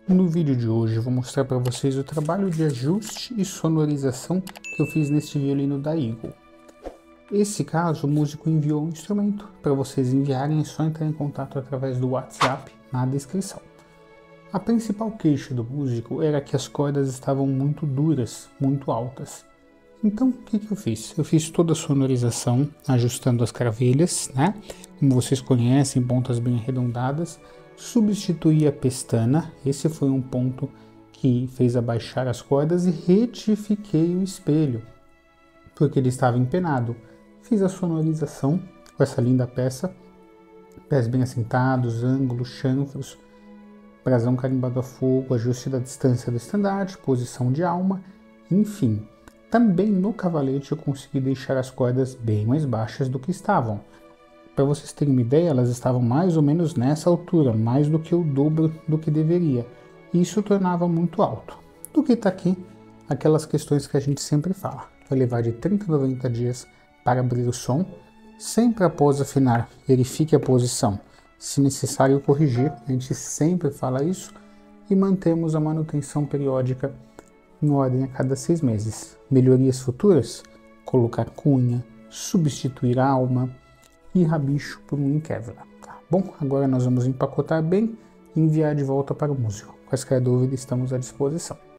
No vídeo de hoje eu vou mostrar para vocês o trabalho de ajuste e sonorização que eu fiz neste violino da Eagle. Esse caso, o músico enviou um instrumento. Para vocês enviarem é só entrar em contato através do WhatsApp na descrição. A principal queixa do músico era que as cordas estavam muito duras, muito altas. Então, o que eu fiz? Eu fiz toda a sonorização, ajustando as cravelhas, né? Como vocês conhecem, pontas bem arredondadas. Substituí a pestana, esse foi um ponto que fez abaixar as cordas, e retifiquei o espelho, porque ele estava empenado. Fiz a sonorização com essa linda peça, pés bem assentados, ângulos, chanfros, brasão carimbado a fogo, ajuste da distância do estandarte, posição de alma, enfim. Também no cavalete eu consegui deixar as cordas bem mais baixas do que estavam. Para vocês terem uma ideia, elas estavam mais ou menos nessa altura, mais do que o dobro do que deveria. E isso tornava muito alto. Do que está aqui, aquelas questões que a gente sempre fala. Vai levar de 30 a 90 dias para abrir o som. Sempre após afinar, verifique a posição. Se necessário corrigir, a gente sempre fala isso. E mantemos a manutenção periódica em ordem a cada 6 meses. Melhorias futuras? Colocar cunha, substituir a alma e rabicho por um Kevlar. Tá bom? Agora nós vamos empacotar bem e enviar de volta para o músico. Quaisquer dúvidas, estamos à disposição.